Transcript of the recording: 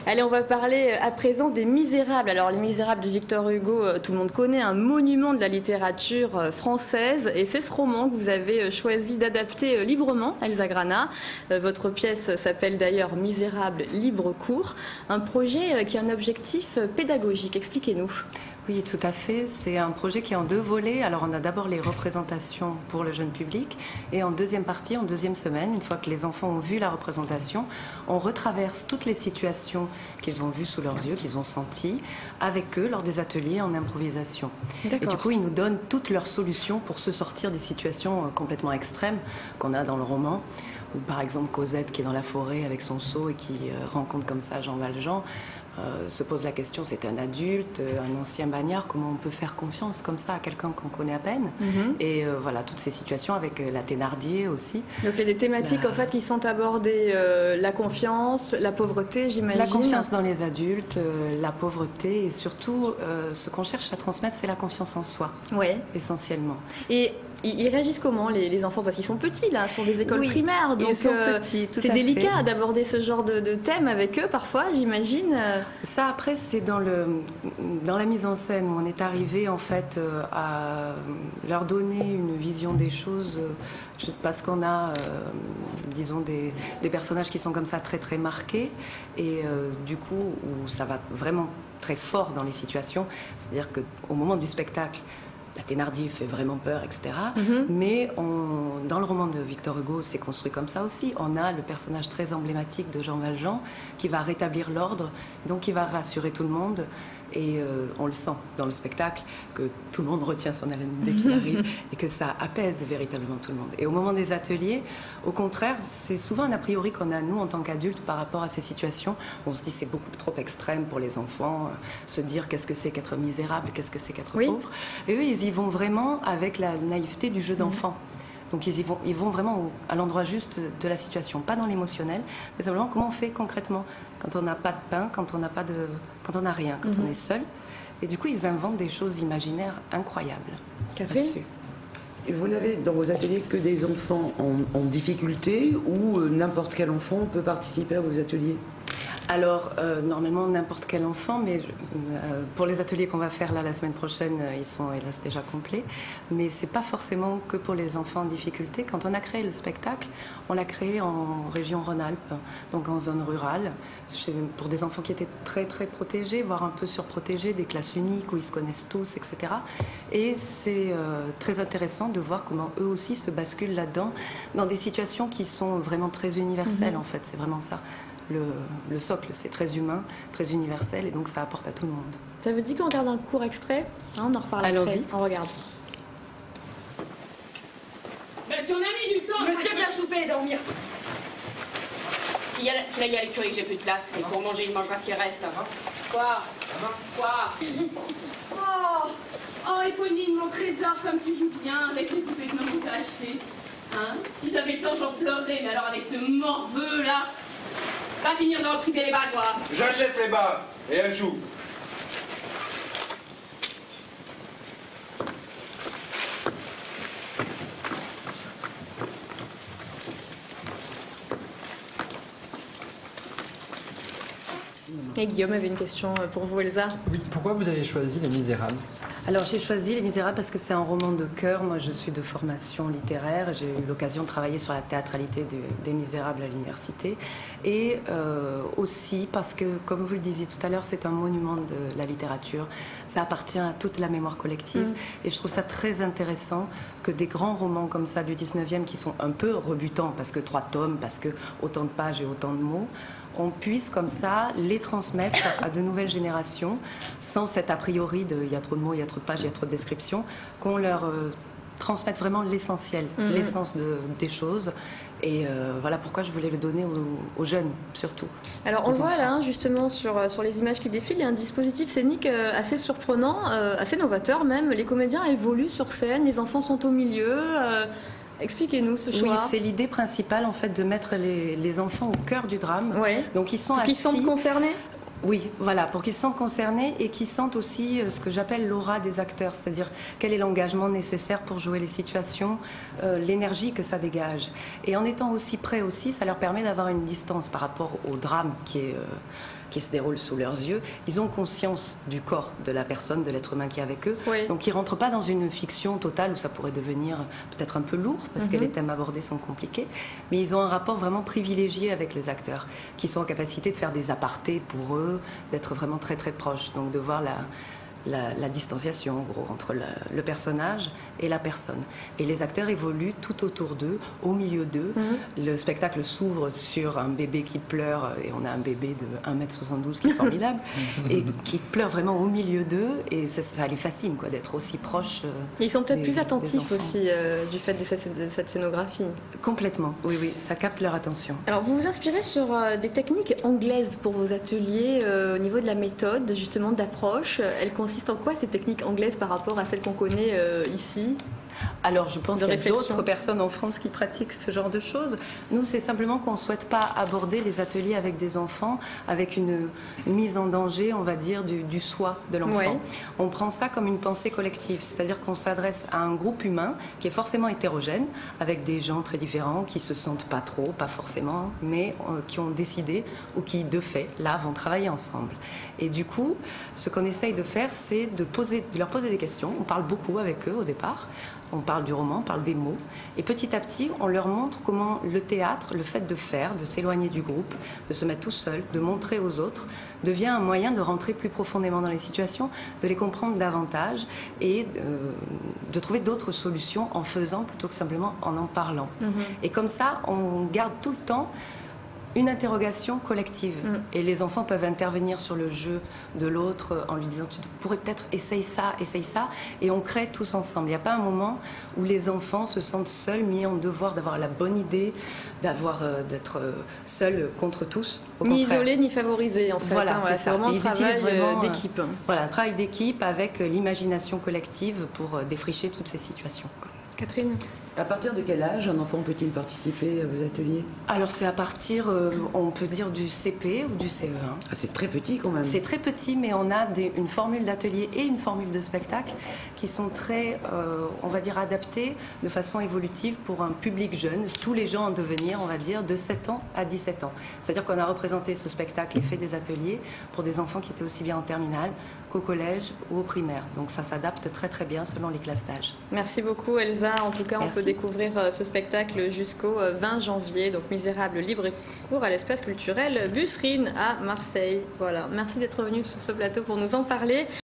Allez, on va parler à présent des Misérables. Alors, Les Misérables de Victor Hugo, tout le monde connaît, un monument de la littérature française. Et c'est ce roman que vous avez choisi d'adapter librement, Elsa Grana. Votre pièce s'appelle d'ailleurs Misérables, libre cours. Un projet qui a un objectif pédagogique. Expliquez-nous. Oui, tout à fait. C'est un projet qui est en deux volets. Alors, on a d'abord les représentations pour le jeune public et en deuxième partie, en deuxième semaine, une fois que les enfants ont vu la représentation, on retraverse toutes les situations qu'ils ont vues sous leurs yeux, qu'ils ont senties, avec eux lors des ateliers en improvisation. Et du coup, ils nous donnent toutes leurs solutions pour se sortir des situations complètement extrêmes qu'on a dans le roman. Ou par exemple Cosette qui est dans la forêt avec son seau et qui rencontre comme ça Jean Valjean, se pose la question, c'est un adulte, un ancien bagnard, comment on peut faire confiance comme ça à quelqu'un qu'on connaît à peine? Et voilà, toutes ces situations avec la Thénardier aussi. Donc il y a des thématiques en fait qui sont abordées, la confiance, la pauvreté, j'imagine. La confiance dans les adultes, la pauvreté et surtout ce qu'on cherche à transmettre, c'est la confiance en soi, essentiellement. Et ils réagissent comment les enfants? Parce qu'ils sont petits là, sont des écoles primaires, donc c'est délicat d'aborder ce genre de thème avec eux parfois, j'imagine. Ça après c'est dans la mise en scène où on est arrivé en fait à leur donner une vision des choses parce qu'on a disons des personnages qui sont comme ça très très marqués et du coup où ça va vraiment très fort dans les situations, c'est-à-dire qu'au moment du spectacle la Thénardier fait vraiment peur, etc. Mais dans le roman de Victor Hugo, c'est construit comme ça aussi. On a le personnage très emblématique de Jean Valjean qui va rétablir l'ordre, donc qui va rassurer tout le monde. Et on le sent dans le spectacle que tout le monde retient son haleine dès qu'il arrive et que ça apaise véritablement tout le monde. Et au moment des ateliers, au contraire, c'est souvent un a priori qu'on a nous en tant qu'adultes par rapport à ces situations. On se dit c'est beaucoup trop extrême pour les enfants, se dire qu'est-ce que c'est qu'être misérable, qu'est-ce que c'est qu'être pauvre. Et eux, ils y vont vraiment avec la naïveté du jeu d'enfant. Donc ils vont vraiment à l'endroit juste de la situation, pas dans l'émotionnel, mais simplement comment on fait concrètement quand on n'a pas de pain, quand on n'a rien, quand on est seul. Et du coup, ils inventent des choses imaginaires incroyables. Catherine ? Et vous n'avez dans vos ateliers que des enfants en difficulté ou n'importe quel enfant peut participer à vos ateliers? Alors, normalement, n'importe quel enfant, mais pour les ateliers qu'on va faire là la semaine prochaine, ils sont hélas déjà complets. Mais c'est pas forcément que pour les enfants en difficulté. Quand on a créé le spectacle, on l'a créé en région Rhône-Alpes, donc en zone rurale, pour des enfants qui étaient très très protégés, voire un peu surprotégés, des classes uniques où ils se connaissent tous, etc. Et c'est très intéressant de voir comment eux aussi se basculent là-dedans, dans des situations qui sont vraiment très universelles en fait, c'est vraiment ça. Le socle, c'est très humain, très universel, et donc ça apporte à tout le monde. Ça veut dire qu'on regarde un court extrait, on en reparle après. On regarde. Mais tu en as mis du temps. Monsieur vient souper et dormir. Qu'il aille à l'écurie que j'ai plus de place. Et pour manger, il mangera ce qu'il reste. Quoi? Oh, Éponine, mon trésor, comme tu joues bien avec les poupées de maman que t'as achetées. Hein? Si j'avais le temps, j'en pleurerais, mais alors avec ce morveux là. Va finir de repriser les bas, toi. J'achète les bas et elle joue. Et Guillaume avait une question pour vous, Elsa. Oui, pourquoi vous avez choisi Les Misérables? Alors j'ai choisi Les Misérables parce que c'est un roman de cœur. Moi je suis de formation littéraire, j'ai eu l'occasion de travailler sur la théâtralité des Misérables à l'université et aussi parce que, comme vous le disiez tout à l'heure, c'est un monument de la littérature, ça appartient à toute la mémoire collective et je trouve ça très intéressant que des grands romans comme ça du 19e qui sont un peu rebutants parce que 3 tomes, parce que autant de pages et autant de mots, on puisse comme ça les transmettre à de nouvelles générations sans cet a priori de il y a trop de mots, il y a trop de pages, il y a trop de descriptions, qu'on leur transmette vraiment l'essentiel, l'essence des choses. Et voilà pourquoi je voulais le donner aux jeunes surtout. Alors on le voit là justement sur les images qui défilent, il y a un dispositif scénique assez surprenant, assez novateur même. Les comédiens évoluent sur scène, les enfants sont au milieu. Expliquez-nous ce choix. Oui, c'est l'idée principale en fait de mettre les enfants au cœur du drame. Ouais. Donc ils sont assis. Ils sont concernés. Oui, voilà, pour qu'ils se sentent concernés et qu'ils sentent aussi ce que j'appelle l'aura des acteurs, c'est-à-dire quel est l'engagement nécessaire pour jouer les situations, l'énergie que ça dégage. Et en étant aussi prêts aussi, ça leur permet d'avoir une distance par rapport au drame qui se déroule sous leurs yeux. Ils ont conscience du corps de la personne, de l'être humain qui est avec eux. Oui. Donc ils ne rentrent pas dans une fiction totale où ça pourrait devenir peut-être un peu lourd parce que les thèmes abordés sont compliqués. Mais ils ont un rapport vraiment privilégié avec les acteurs qui sont en capacité de faire des apartés pour eux, d'être vraiment très très proches. Donc de voir la distanciation, en gros, entre le personnage et la personne. Et les acteurs évoluent tout autour d'eux, au milieu d'eux. Le spectacle s'ouvre sur un bébé qui pleure, et on a un bébé de 1m72 qui est formidable, et qui pleure vraiment au milieu d'eux, et ça les fascine, quoi, d'être aussi proches. Et ils sont peut-être plus des attentifs enfants. aussi du fait de cette scénographie. Complètement, oui, oui, ça capte leur attention. Alors, vous vous inspirez sur des techniques anglaises pour vos ateliers au niveau de la méthode, justement, d'approche. Elles consistent en quoi, ces techniques anglaises, par rapport à celles qu'on connaît ici ? Alors, je pense De qu'il y a réflexion. d'autres personnes en France qui pratiquent ce genre de choses. Nous, c'est simplement qu'on ne souhaite pas aborder les ateliers avec des enfants avec une mise en danger, on va dire, du soi de l'enfant. Ouais. On prend ça comme une pensée collective, c'est-à-dire qu'on s'adresse à un groupe humain qui est forcément hétérogène, avec des gens très différents qui se sentent pas trop, pas forcément, mais qui ont décidé ou qui, de fait, là, vont travailler ensemble. Et du coup, ce qu'on essaye de faire, c'est de leur poser des questions. On parle beaucoup avec eux au départ. On parle du roman, on parle des mots. Et petit à petit, on leur montre comment le théâtre, le fait de faire, de s'éloigner du groupe, de se mettre tout seul, de montrer aux autres, devient un moyen de rentrer plus profondément dans les situations, de les comprendre davantage et de trouver d'autres solutions en faisant plutôt que simplement en parlant. Et comme ça, on garde tout le temps une interrogation collective. Et les enfants peuvent intervenir sur le jeu de l'autre en lui disant « tu pourrais peut-être essayer ça », et on crée tous ensemble. Il n'y a pas un moment où les enfants se sentent seuls, mis en devoir d'avoir la bonne idée, d'être seuls contre tous. Au Ni contraire. isolés, ni favorisés, en fait. Voilà, c'est c'est ça. vraiment un Ils travail utilisent vraiment, d'équipe. Voilà, un travail d'équipe avec l'imagination collective pour défricher toutes ces situations. Catherine ? À partir de quel âge un enfant peut-il participer à vos ateliers? Alors c'est à partir, on peut dire, du CP ou du CE1. Ah, c'est très petit quand même. C'est très petit, mais on a une formule d'atelier et une formule de spectacle qui sont très, on va dire, adaptées de façon évolutive pour un public jeune, tous les gens en devenir, on va dire, de 7 ans à 17 ans. C'est-à-dire qu'on a représenté ce spectacle et fait des ateliers pour des enfants qui étaient aussi bien en terminale qu'au collège ou au primaire. Donc ça s'adapte très très bien selon les classes d'âge. Merci beaucoup, Elsa. En tout cas, on Merci. peut découvrir ce spectacle jusqu'au 20 janvier. Donc, Misérable, libre et court à l'espace culturel Busserine à Marseille. Voilà. Merci d'être venu sur ce plateau pour nous en parler.